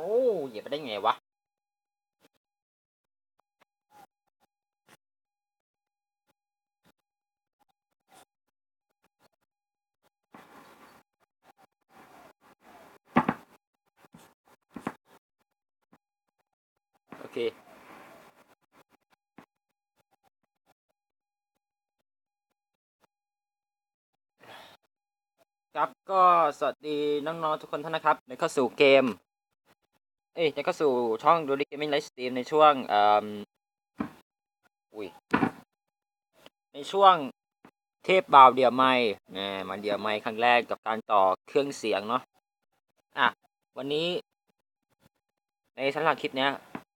เหยียบไปได้ไงวะโอเคครับก็สวัสดีน้องๆทุกคนท่านนะครับในเข้าสู่เกมในเข้าสู่ช่องดูริเกมมิ่งไลฟ์สตรีมในช่วงอุ้ยในช่วงเทพบ่าวเดี่ยวไมค์มาเดี่ยวไมค์ครั้งแรกกับการต่อเครื่องเสียงเนาะอ่ะวันนี้ในสำหรับคลิปเนี้ย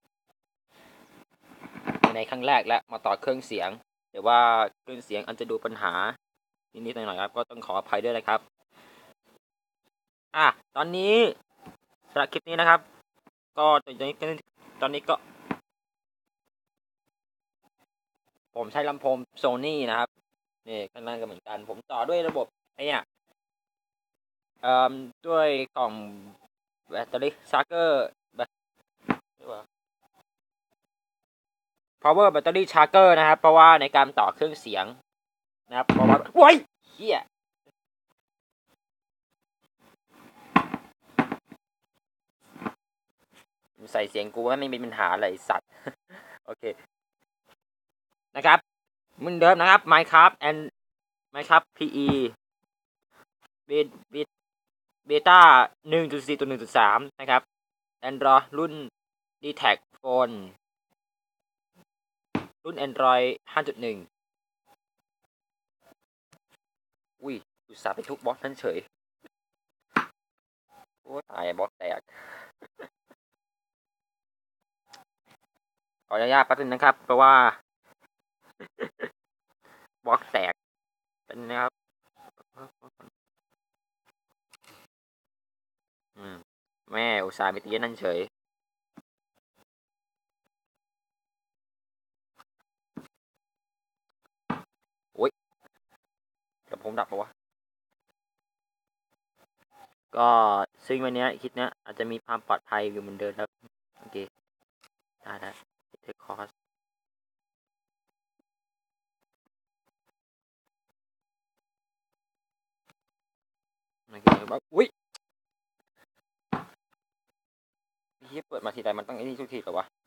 ในครั้งแรกและมาต่อเครื่องเสียงแต่ว่าเครื่องเสียงอาจจะดูปัญหานิดๆหน่อยๆครับก็ต้องขออภัยด้วยนะครับตอนนี้สำหรับคลิปนี้นะครับก็ตอนนี้ก็ผมใช้ลำโพง Sony นะครับนี่ข้างล่างก็เหมือนกันผมต่อด้วยระบบไอ้เนี่ยด้วยกล่องแบตเตอรี่ชาร์เจอร์แบบ power battery charger นะครับเพราะว่าในการต่อเครื่องเสียงนะครับเพราะว่าโว้ยเฮียใส่เสียงกูว่าไม่มีปัญหาอะไรสัตว์โอเคนะครับเหมือนเดิมนะครับ Minecraft PE เบเบเบต้า 1.4.1.3 นะครับ Android รุ่น DTAC Phone รุ่น Android 5.1 อุ้ยอุตส่าห์ไปทุบบล็อกนั้นเฉยโอ้ตายบล็อกแตกขออนุญาตแป๊บนึงนะครับเพราะว่าบล็อกแตกเป็นนะครับแม่อุตส่าห์ไปตีนั่นเฉยโอ้ยแต่ผมดับปะวะก็ซึ่งวันนี้คลิปนี้อาจจะมีความปลอดภัยอยู่เหมือนเดิมครับโอเคได้เทคคอร์สโอเคแบบอุ้ยที่เปิดมาทีไรมันต้องไอ้นี่ทุกทีเหรอวะ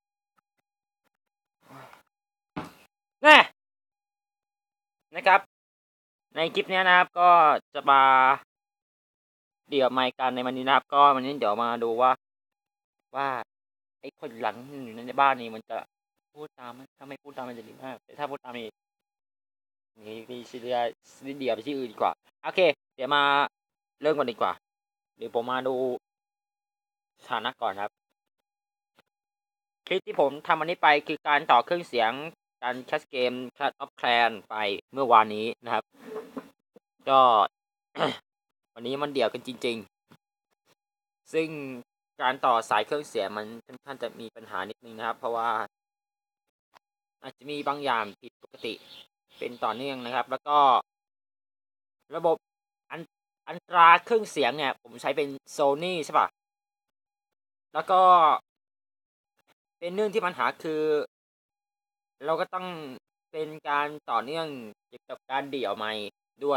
แน่นะครับในคลิปนี้นะครับก็จะมาเดี๋ยวไมค์กันในวันนี้นะครับก็วันนี้เดี๋ยวมาดูว่าไอ้คนหลังอยู่ในบ้านนี้มันจะพูดตามถ้าไม่พูดตามมันจะดีมากแต่ถ้าพูดตามนี่ซีเรียสเดียวไปที่อื่นดีกว่าโอเคเดี๋ยวมาเริ่มกันดีกว่าเดี๋ยวผมมาดูสถานะก่อนครับคลิปที่ผมทำวันนี้ไปคือการต่อเครื่องเสียงการแคสเกม Clash of Clans ไปเมื่อวานนี้นะครับก็ วันนี้มันเดี่ยวกันจริงๆซึ่งการต่อสายเครื่องเสียงมันค่อนข้างจะมีปัญหานิดนึงนะครับเพราะว่าอาจจะมีบางอย่างผิดปกติเป็นต่อเนื่องนะครับแล้วก็ระบบอันอันตราเครื่องเสียงเนี่ยผมใช้เป็น Sony ใช่ป่ะแล้วก็เป็นเรื่องที่ปัญหาคือเราก็ต้องเป็นการต่อเนื่องเกี่ยวกับการเดี่ยวไมค์ด้วย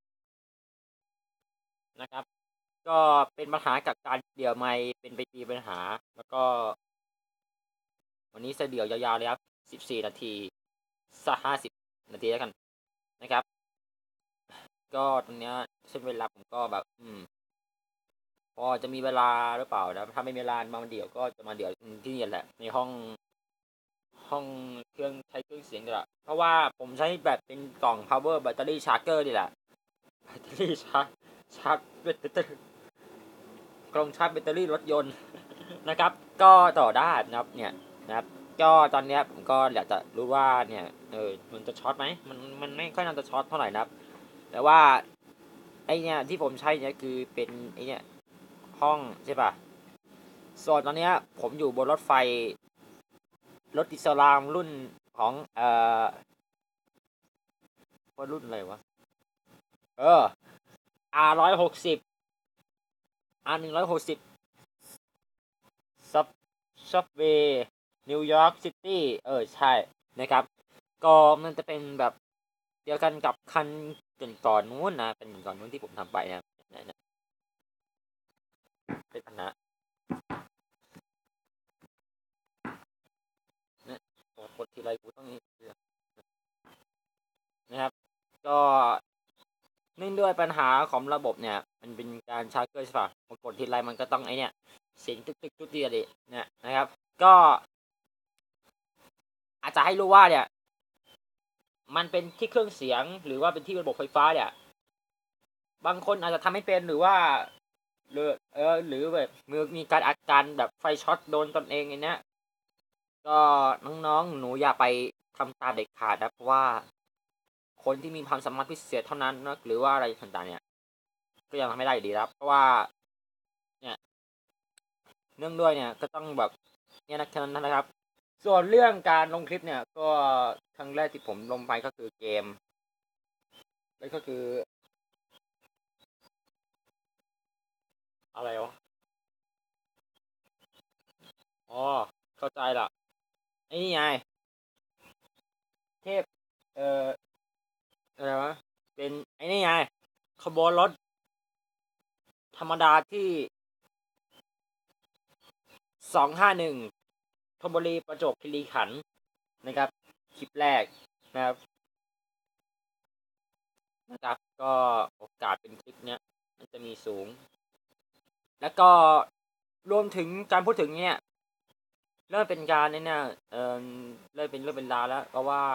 นะครับก็เป็นปัญหากับการเดี่ยวไมค์เป็นไปมีปัญหาแล้วก็วันนี้จะเดี่ยวยาวๆเลยครับ14 นาทีสัก50 นาทีแล้วกันนะครับก็ตรงเนี้ยเช่นเวลาผมก็แบบพอจะมีเวลาหรือเปล่านะถ้าไม่มีเวลามาเดี่ยวก็จะมาเดี่ยวที่นี่แหละในห้องเครื่องใช้เครื่องเสียงนี่แหละเพราะว่าผมใช้แบบเป็นกล่อง power battery charger นี่แหละแบตเตอรี่ชาร์จแบตเตอรี่กล่องชาร์จแบตเตอรี่รถยนต์นะครับก็ต่อได้นะครับเนี่ยนะครับก็ตอนเนี้ยผมก็อยากจะรู้ว่าเนี่ยมันจะช็อตไหมมันไม่ค่อยน่าจะช็อตเท่าไหร่นะครับแต่ว่าไอเนี่ยที่ผมใช้เนี่ยคือเป็นไอเนี่ยห้องใช่ป่ะส่วนตอนเนี้ยผมอยู่บนรถไฟรถอิสลามรุ่นของว่ารุ่นอะไรวะR160 R160 ซับซับเวย์นิวยอร์กซิตี้ใช่นะครับก็มันจะเป็นแบบเดียวกันกับคันก่อนนู้นนะเป็นก่อนนู้นที่ผมทำไปนะเป็นคณะนะกดทีไรกูต้องนี่นะครับก็เนื่องด้วยปัญหาของระบบเนี่ยมันเป็นการชาร์จเกอร์ใช่ป่ะพอกดทีไรมันก็ต้องไอเนี่ยเสียงตึกทุกทีเลยเนี่ยนะครับก็อาจจะให้รู้ว่าเนี่ยมันเป็นที่เครื่องเสียงหรือว่าเป็นที่ระบบไฟฟ้าเนี่ยบางคนอาจจะทำไม่เป็นหรือว่าหรือแบบมีการอาการแบบไฟช็อตโดนตนเองอย่างเนี้ยก็น้องๆหนูอย่าไปทำตามเด็ดขาดนะเพราะว่าคนที่มีความสามารถพิเศษเท่านั้นนะหรือว่าอะไรต่างๆเนี่ยก็ยังทำไม่ได้อยู่ดีครับเพราะว่าเนี่ยเนื่องด้วยเนี่ยก็ต้องแบบเนี่ยนะครับส่วนเรื่องการลงคลิปเนี่ยก็ครั้งแรกที่ผมลงไปก็คือเกมแล้วก็คืออะไรวะอ๋อเข้าใจละไอ้นี่ไงเทพเอ่ออะไรวะเป็นไอ้นี่ไงขบวนรถธรรมดาที่251ธนบุรีประจวบคีรีขันธ์นะครับคลิปแรกนะครับก็โอกาสเป็นคลิปเนี้ยมันจะมีสูงแล้วก็รวมถึงการพูดถึงเนี่ยเริ่มเป็นการเนี่ยเริ่มเป็นราวแล้วเพราะว่า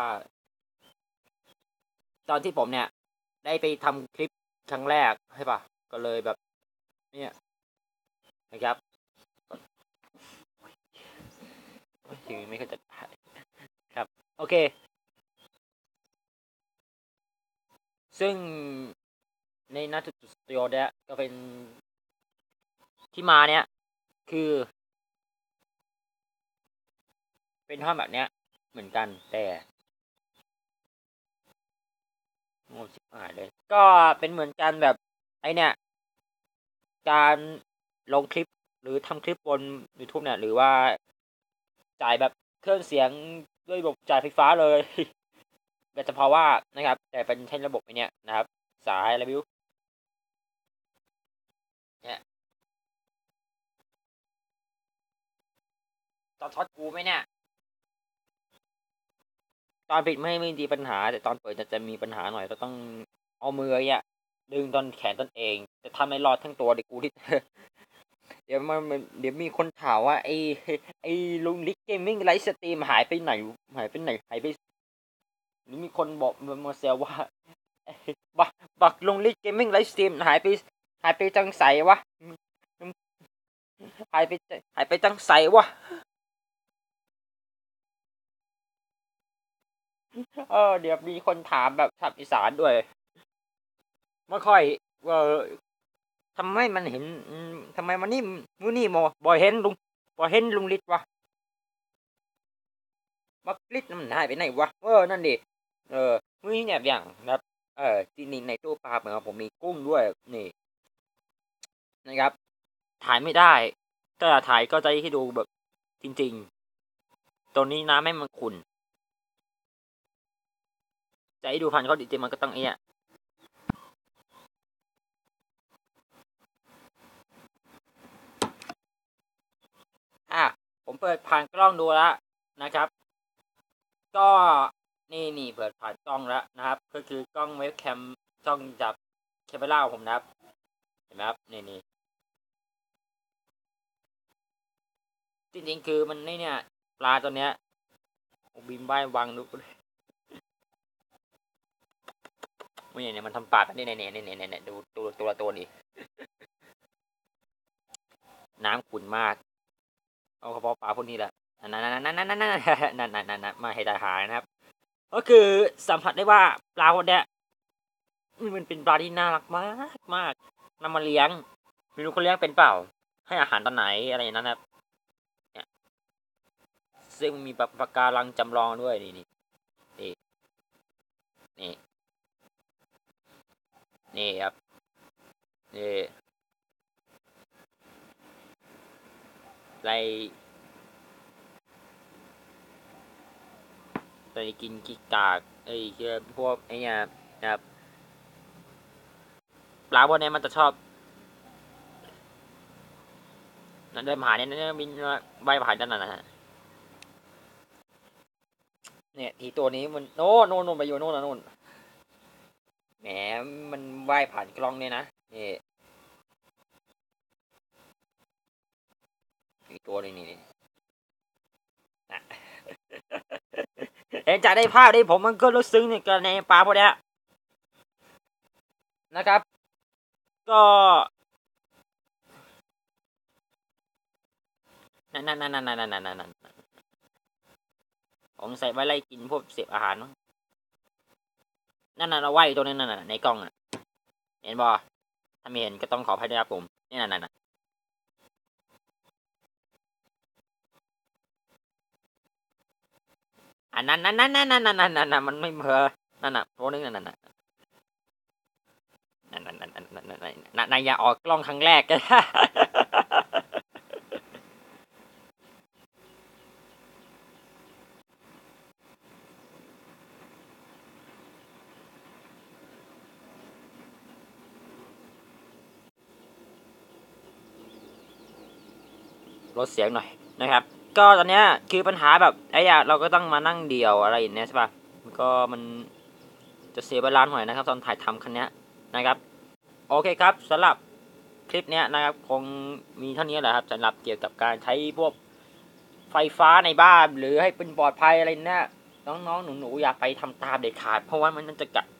ตอนที่ผมเนี่ยได้ไปทำคลิปครั้งแรกใช่ปะก็เลยแบบเนี่ยนะครับถึงไม่เข้าใจครับโอเคซึ่งในนัทสตูดิโอเนี่ยก็เป็นที่มาเนี่ยคือเป็นห้องแบบเนี้ยเหมือนกันแต่โง่ชิบหายเลยก็เป็นเหมือนกันแบบไอเนี่ยการลงคลิปหรือทำคลิปบน YouTube เนี่ยหรือว่าจ่ายแบบเครื่องเสียงด้วยระบบจ่ายไฟฟ้าเลยแต่เฉพาะว่านะครับแต่เป็นใช้ระบบไอเนี้ยนะครับสายอะไรไม่รู้เนี่ยตอนช็อตกูไหมเนี่ยตอนปิดไม่มีปัญหาแต่ตอนเปิดจะมีปัญหาหน่อยเราต้องเอามือเนี่ยดึงตอนแขนตนเองจะทำให้รอดทั้งตัวเด็กกูที่เดี๋ยวเดี๋ยวมีคนถามว่าไอ้ลุงลิกเกมมิ่งไลฟ์สตรีมหายไปไหนหายไปหรือมีคนบอกมาแซวว่าบักลุงลิกเกมมิ่งไลฟ์สตรีมหายไปจังใสวะหายไปจังใสวะเดี๋ยวมีคนถามแบบชาวอีสานด้วยไม่ค่อยเออทำไมมันเห็นทำไมมันนี่มูนี่โมบ่เห็นลุงลิศวะบักลิศมันหายไปไหนวะนั่นดิมื้อนี้เนี่ยอย่างนะครับที่นี่ในตู้ปลาเหมือนผมมีกุ้งด้วยนี่นะครับถ่ายไม่ได้ถ้าถ่ายก็จะให้ดูแบบจริงๆตัวนี้น้ำไม่มันขุ่นจะให้ดูพันเขาจริงๆมันก็ต้องอ่ะผมเปิดผ่านกล้องดูแล้วนะครับก็นี่เปิดผ่านกล้องแล้วนะครับก็คือกล้องเว็บแคมกล้องจับแคมเปล่าผมนะครับเห็นไหมครับนี่จริงๆคือมันเนี่ยปลาตัวเนี้ยบินใบวางนุกเนี่ยมันทำปากเนี่ยดูตัวนี้น้ำขุ่นมากเอาเฉพาะปลาพวกนี้แหละนั่นมาให้ได้หายนะครับก็คือสัมผัสได้ว่าปลาพวกเนี้ยมันเป็นปลาที่น่ารักมากนำมาเลี้ยงไม่รู้เขาเลี้ยงเป็นเปล่าให้อาหารตอนไหนอะไรอย่างนั้นครับเนี่ยซึ่งมีปะการังจำลองด้วยนี่นี่นี่นี่ครับนี่ไปกินกิกากคือพวกเนี่ยนะครับปลาพวกนี้มันจะชอบนั่นเดินผ่านเนี่ยบินใบผ่านนั่นนะฮะเนี่ยทีตัวนี้มันโน่นไปอยู่โน่นนะโน่นแหมมันว่ายผ่านกล้องเนี่ยนะนี่อีกตัวนี้นี่นะเห็นจากได้ภาพได้ผมมันก็รู้ซึ้งในกรณีปลาพวกนี้นะครับ ก็นั่นผมใส่ไว้ไล่กินพวกเศษอาหารนั่นเราไหวตัวนั้นในกล้องอ่ะเห็นบ่ถ้าไม่เห็นก็ต้องขออภัยด้วยครับผมนี่นั่นอันนั้นมันไม่เพอนั่นน่ะตัวนึงนั่นนายอย่าออกกล้องครั้งแรกกันลดเสียงหน่อยนะครับก็ตอนเนี้ยคือปัญหาแบบเราก็ต้องมานั่งเดี่ยวอะไรอย่างเนี้ยใช่ป่ะก็มันจะเสียเวลาหน่อยนะครับตอนถ่ายทำคันนี้นะครับโอเคครับสำหรับคลิปเนี้ยนะครับคงมีเท่านี้แหละครับสำหรับเกี่ยวกับการใช้พวกไฟฟ้าในบ้านหรือให้เป็นปลอดภัยอะไรเนี่ยน้องๆหนูๆอย่าไปทำตามเด็ดขาดเพราะว่ามันจะกัด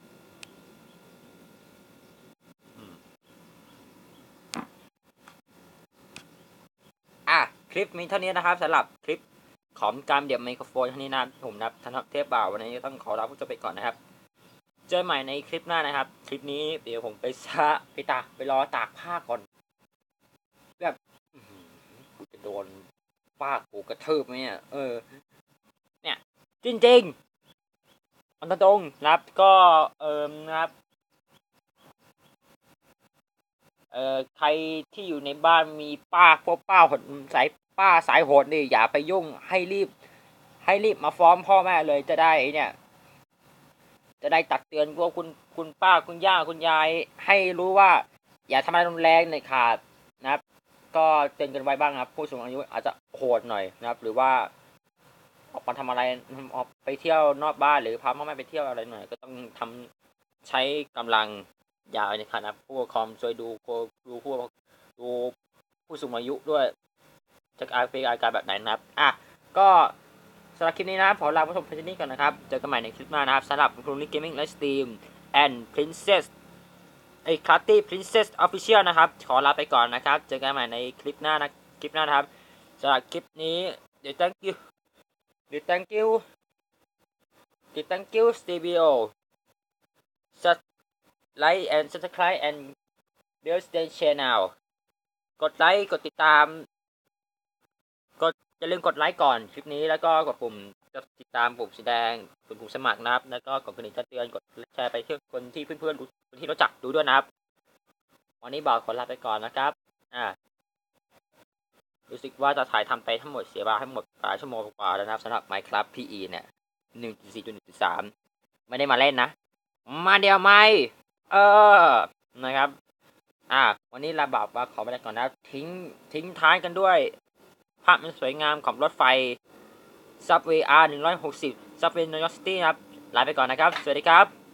คลิปมีเท่านี้นะครับสำหรับคลิปของการเดี่ยวไมโครโฟนเท่านี้นะผมนับธนเทพบ่าววันนี้ต้องขอลาผู้ชมไปก่อนนะครับเจอใหม่ในคลิปหน้านะครับคลิปนี้เดี๋ยวผมไปรอตากผ้าก่อนแบบกูจะโดนป้ากูกระทืบไหมเนี่ยเนี่ยจริงๆมันตรงนะครับก็นะครับใครที่อยู่ในบ้านมีพวกป้าสายโหดนี่อย่าไปยุ่งให้รีบมาฟ้องพ่อแม่เลยจะได้เนี่ยจะได้ตักเตือนพวกคุณป้าคุณย่าคุณยายให้รู้ว่าอย่าทำอะไรรุนแรงในขาดนะครับก็เตือนกันไว้บ้างครับผู้สูงอายุอาจจะโหดหน่อยนะครับหรือว่าออกมาทำอะไรออกไปเที่ยวนอกบ้านหรือพาพ่อแม่ไปเที่ยวอะไรหน่อยก็ต้องใช้กำลังยาวในขณะผู้ปกครองช่วยดูผู้สูงอายุด้วยจะอาการแบบไหนนะครับก็สำหรับคลิปนี้นะครับขอลาผู้ชมเพียงเท่านี้ก่อนนะครับเจอกันใหม่ในคลิปหน้านะครับสำหรับคุณลิกเกมมิ่งไลฟ์สตรีม and Princess คลาตตี้ Princess Official นะครับขอลาไปก่อนนะครับเจอกันใหม่ในคลิปหน้านะครับสำหรับคลิปนี้เดี๋ยว thank you studio like and subscribe and bell channel กดไลค์กดติดตามอย่าลืมกดไลค์ก่อนคลิปนี้แล้วก็กดปุ่มติดตามปุ่มสีแดงปุ่มสมัครนะครับแล้วก็กดกระดิ่งแจ้งเตือนกดแชร์ไปเพื่อคนที่เพื่อนๆคนที่รู้จักดูด้วยนะครับวันนี้บอกขอลาไปก่อนนะครับรู้สึกว่าจะถ่ายทำไปทั้งหมดเสียเวลาทั้งหมดหลายชั่วโมงกว่าแล้วนะครับสำหรับ Minecraft PE เนี่ย 1.4.1.3 ไม่ได้มาเล่นนะมาเดียวไม่นะครับวันนี้ลาบากว่าขอไปก่อนนะทิ้งท้ายกันด้วยภาพมันสวยงามของรถไฟ Subway R160 Subway New York City ครับลาไปก่อนนะครับสวัสดีครับ